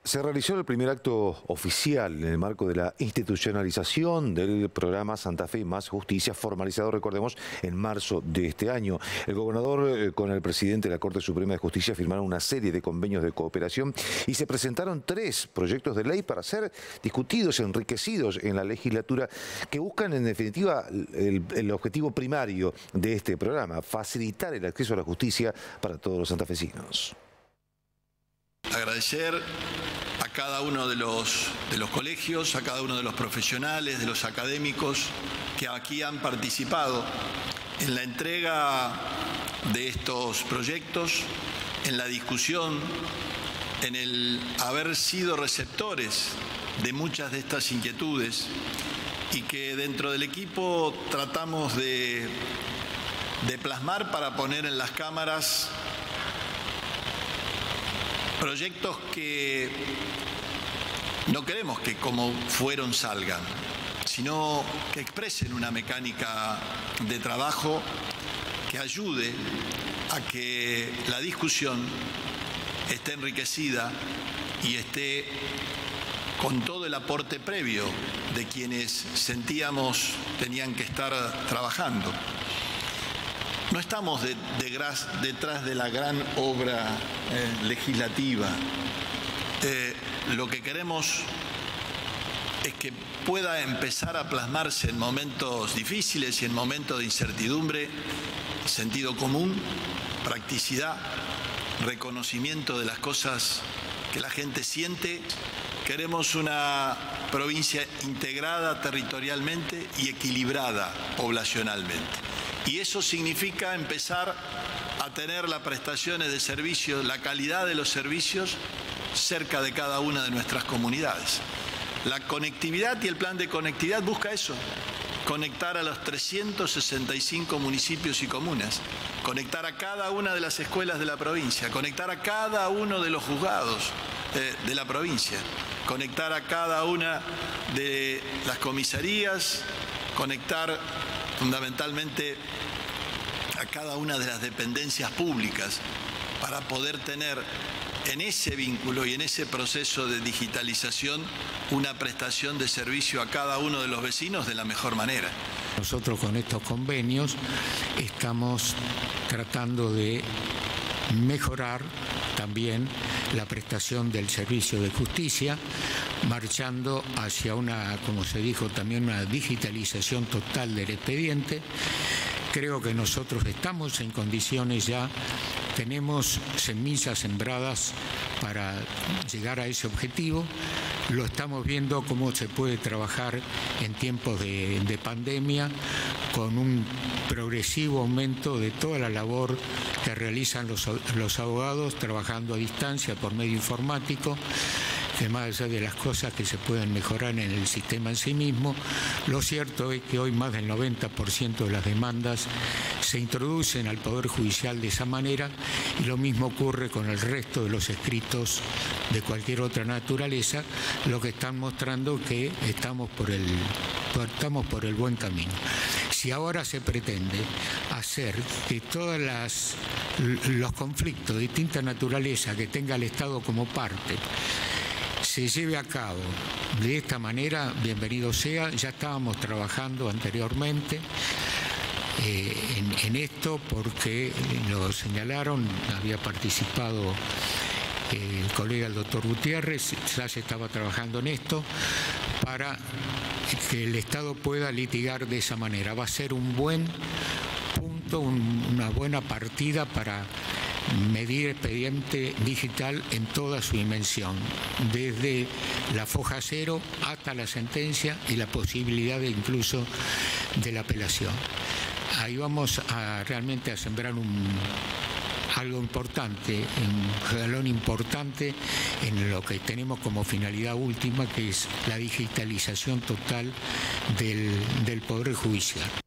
Se realizó el primer acto oficial en el marco de la institucionalización del programa Santa Fe Más Justicia, formalizado, recordemos, en marzo de este año. El gobernador con el presidente de la Corte Suprema de Justicia firmaron una serie de convenios de cooperación y se presentaron 3 proyectos de ley para ser discutidos, enriquecidos en la legislatura, que buscan en definitiva el objetivo primario de este programa: facilitar el acceso a la justicia para todos los santafesinos. Agradecer a cada uno de los colegios, a cada uno de los profesionales, de los académicos que aquí han participado en la entrega de estos proyectos, en la discusión, en el haber sido receptores de muchas de estas inquietudes, y que dentro del equipo tratamos de plasmar para poner en las cámaras proyectos que no queremos que como fueron salgan, sino que expresen una mecánica de trabajo que ayude a que la discusión esté enriquecida y esté con todo el aporte previo de quienes sentíamos tenían que estar trabajando. No estamos detrás de la gran obra legislativa. Lo que queremos es que pueda empezar a plasmarse en momentos difíciles y en momentos de incertidumbre sentido común, practicidad, reconocimiento de las cosas que la gente siente. Queremos una provincia integrada territorialmente y equilibrada poblacionalmente. Y eso significa empezar a tener las prestaciones de servicios, la calidad de los servicios cerca de cada una de nuestras comunidades. La conectividad y el plan de conectividad busca eso: conectar a los 365 municipios y comunas, conectar a cada una de las escuelas de la provincia, conectar a cada uno de los juzgados de la provincia, conectar a cada una de las comisarías, conectar fundamentalmente a cada una de las dependencias públicas para poder tener en ese vínculo y en ese proceso de digitalización una prestación de servicio a cada uno de los vecinos de la mejor manera. Nosotros con estos convenios estamos tratando de mejorar también la prestación del servicio de justicia, marchando hacia una, como se dijo también, una digitalización total del expediente. Creo que nosotros estamos en condiciones ya, tenemos semillas sembradas para llegar a ese objetivo. Lo estamos viendo cómo se puede trabajar en tiempos de pandemia, con un progresivo aumento de toda la labor que realizan los abogados trabajando a distancia por medio informático, que más allá de las cosas que se pueden mejorar en el sistema en sí mismo, lo cierto es que hoy más del 90% de las demandas se introducen al Poder Judicial de esa manera, y lo mismo ocurre con el resto de los escritos de cualquier otra naturaleza, lo que están mostrando que estamos por el buen camino. Si ahora se pretende hacer que todos los conflictos de distinta naturaleza que tenga el Estado como parte se lleve a cabo de esta manera, bienvenido sea. Ya estábamos trabajando anteriormente en esto, porque lo señalaron, había participado el colega el doctor Gutiérrez, ya se estaba trabajando en esto para que el Estado pueda litigar de esa manera. Va a ser un buen punto, una buena partida para medir expediente digital en toda su dimensión, desde la foja cero hasta la sentencia y la posibilidad incluso de la apelación. Ahí vamos realmente a sembrar algo importante, un jalón importante en lo que tenemos como finalidad última, que es la digitalización total del Poder Judicial.